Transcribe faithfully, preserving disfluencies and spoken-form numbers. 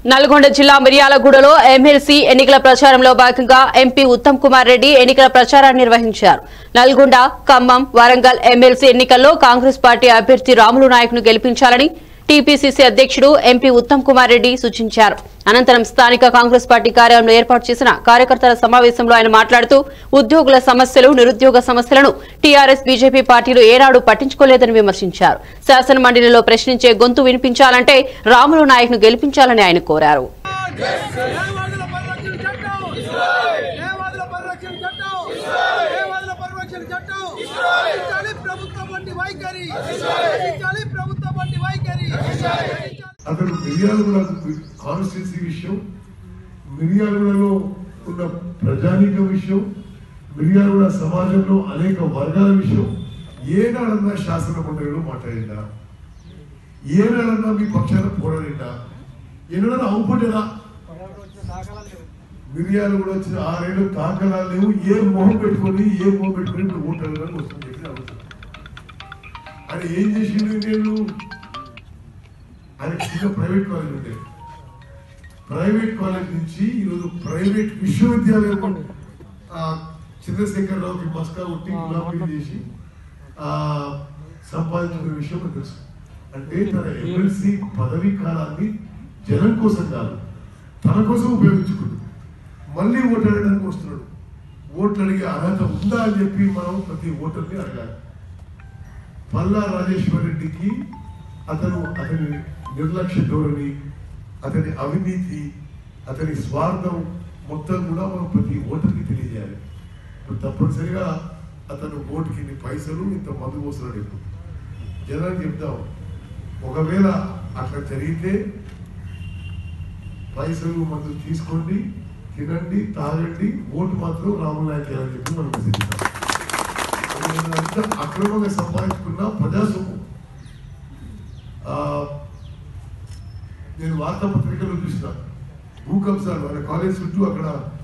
నల్గొండ జిల్లా మిర్యాలగూడలో ఎమ్మెల్సీ ఎన్నికల ప్రచారంలో భాగంగా ఎంపీ ఉత్తమ్ కుమార్ రెడ్డి ఎన్నికల ప్రచారాన్ని నిర్వహించారు. నల్గొండ, ఖమ్మం, వరంగల్ ఎమ్మెల్సీ ఎన్నికల్లో కాంగ్రెస్ పార్టీ అభ్యర్థి రాములు నాయక్ను గెలిపించాలని టీపీసీసీ అధ్యక్షుడు ఎంపీ ఉత్తమ్ కుమార్ రెడ్డి సూచించారు. అనంతరం స్థానిక కాంగ్రెస్ పార్టీ కార్యాలయంలో ఏర్పాటు చేసిన కార్యకర్తల సమావేశంలో ఆయన మాట్లాడుతూ ఉద్యోగుల సమస్యలు, నిరుద్యోగ సమస్యలను టీఆర్ఎస్, బీజేపీ పార్టీలు ఏనాడు పట్టించుకోలేదని విమర్శించారు. శాసన మండలిలో ప్రశ్నించే గొంతు వినిపించాలంటే రాములు నాయక్ను గెలిపించాలని ఆయన కోరారు. అతను మిర్యాలగూడ కాన్స్టిట్యూన్సీ విషయం, మిర్యాలగూడలో ఉన్న ప్రజానీక విషయం, మిర్యాలగూడ సమాజంలో అనేక వర్గాల విషయం ఏనాడన్నా శాసన మండలిలో మాట్లాడిందా? ఏనాడన్నా మీ పక్షాన పోరాడిందా? ఏనాడన్నా అవుపడ్డా? మిర్యాలగూడ వచ్చిన ఆరేళ్ళు తాకలాలు లేవు. ఏ మొహం పెట్టుకొని ఏ మొహం పెట్టుకొని ఇప్పుడు ఓటర్లను వస్తుంది చెప్పి అడుగుతున్నా. అని ఏం చేసిండు? నేను ఆయన చిన్న ప్రైవేట్ కాలేజ్ ఉండే, ప్రైవేట్ కాలేజ్ నుంచి ఈరోజు ప్రైవేట్ విశ్వవిద్యాలయం చంద్రశేఖరరావుకి మస్కా ఉట్టి గులాబీ చేసి ఆ సంపాదించిన విషయం తెలుసు. అంటే తన ఎమ్మెల్సీ పదవీ కాలాన్ని జనం కోసం కాదు, తన కోసం ఉపయోగించుకుంటు మళ్ళీ ఓటు అడగడానికి వస్తున్నాడు. ఓట్లు అడిగే అర్హత ఉందా అని చెప్పి మనం ప్రతి ఓటర్ని అడగాలి. పల్లా రాజేశ్వర్ రెడ్డికి అతను అతని నిర్లక్ష్య ధోరణి, అతని అవినీతి, అతని స్వార్థం మొత్తం కూడా మనం ప్రతి ఓటర్కి తెలియజేయాలి. తప్పనిసరిగా అతను ఓటుకి ఇన్ని పైసలు, ఇంత మందు పోస్తున్నాడు. ఇప్పుడు జనానికి చెప్తాం, ఒకవేళ అట్లా జరిగితే పైసలు మందు తీసుకోండి, తినండి, తాగండి, ఓటు మాత్రం రాములు నాయక్ అని చెప్పి మనం చెప్తాం. అక్రమంగా సంపాదించుకున్న ప్రజాసొమ్ము. నేను వార్తాపత్రికలో చూసిన భూ కబ్జాలు, ఆయన కాలేజ్ చుట్టూ అక్కడ